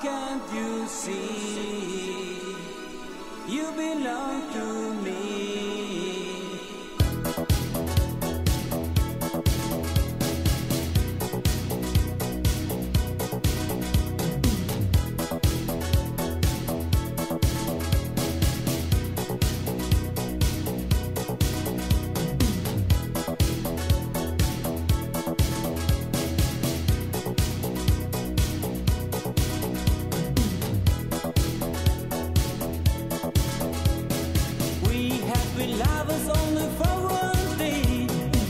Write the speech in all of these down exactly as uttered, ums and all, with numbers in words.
can't you see? You belong to me. We lovers only for one day,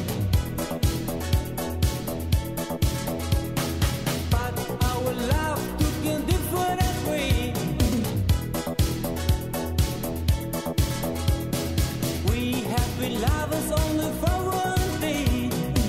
but our love took a different way. We have been lovers only for one day,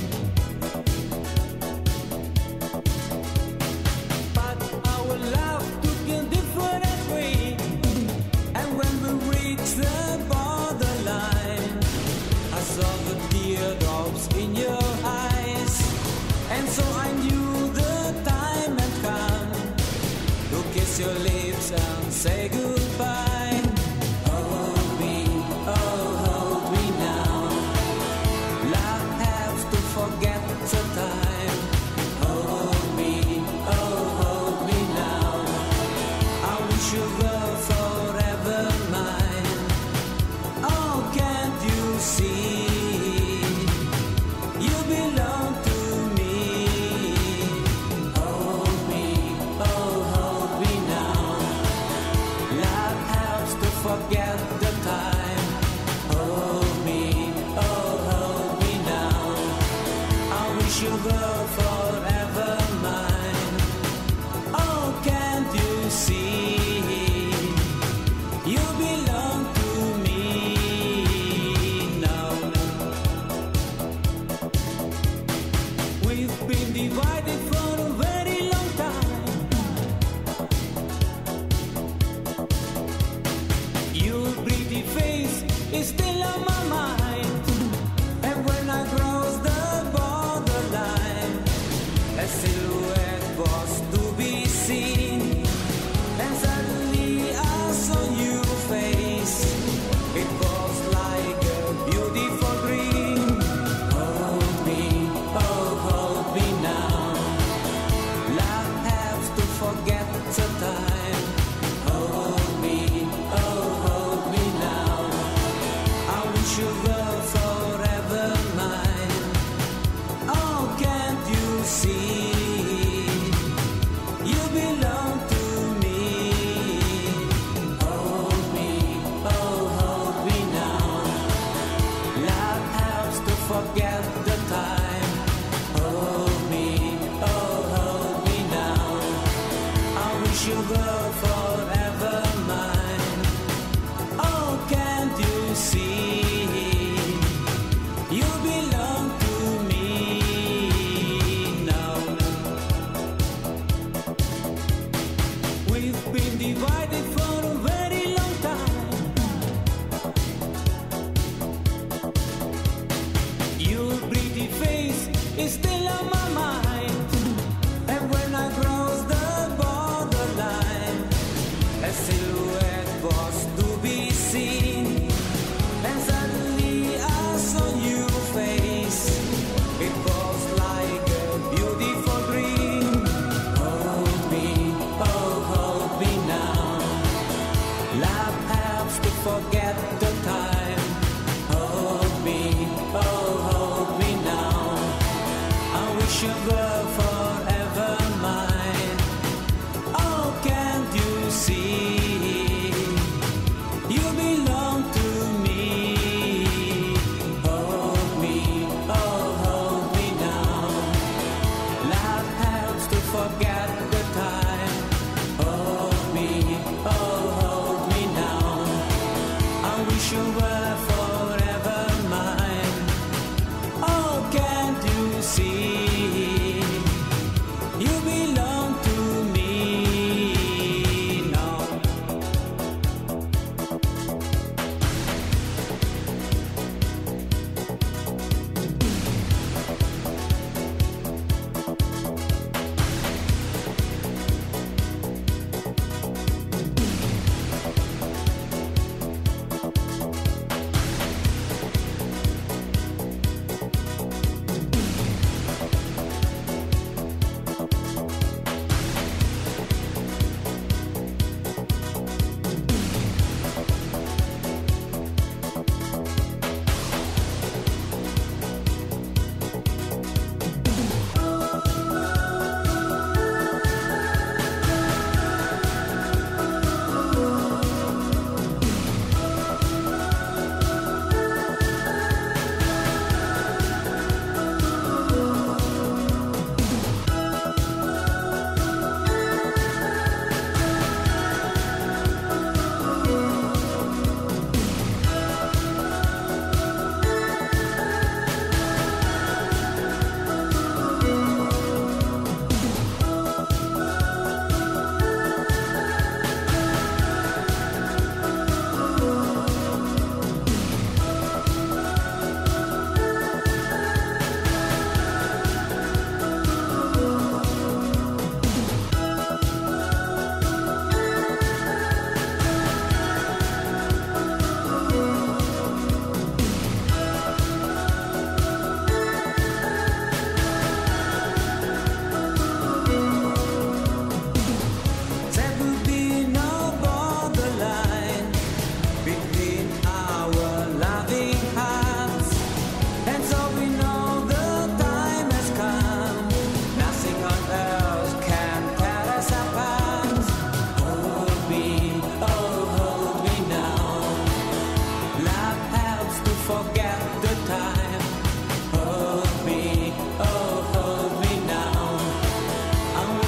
but our love took a different way. And when we reach the borderline, I saw the teardrops in your eyes, and so I knew the time had come to kiss your lips and say goodbye. Hold me, oh hold me now. Love has to forget the time. Hold me, oh hold me now. I wish you were forever mine. Oh, can't you see? You belong to me. Hold me, oh hold me now. Love has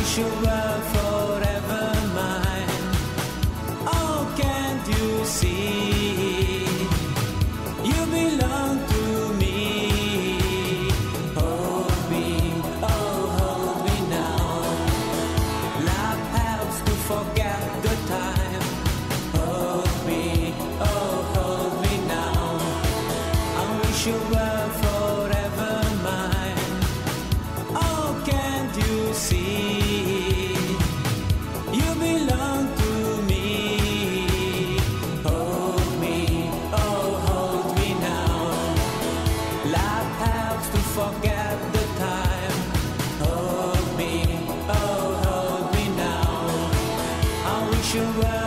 wish you were forever mine. Oh, can't you see? You belong to me. Hold me, oh, hold me now. Love helps to forget the time. Hold me, oh, hold me now. I wish you were forever mine. Oh, can't you see? You belong to me. Hold me, oh, hold me now. Love helps to forget the time. Hold me, oh, hold me now. I wish you were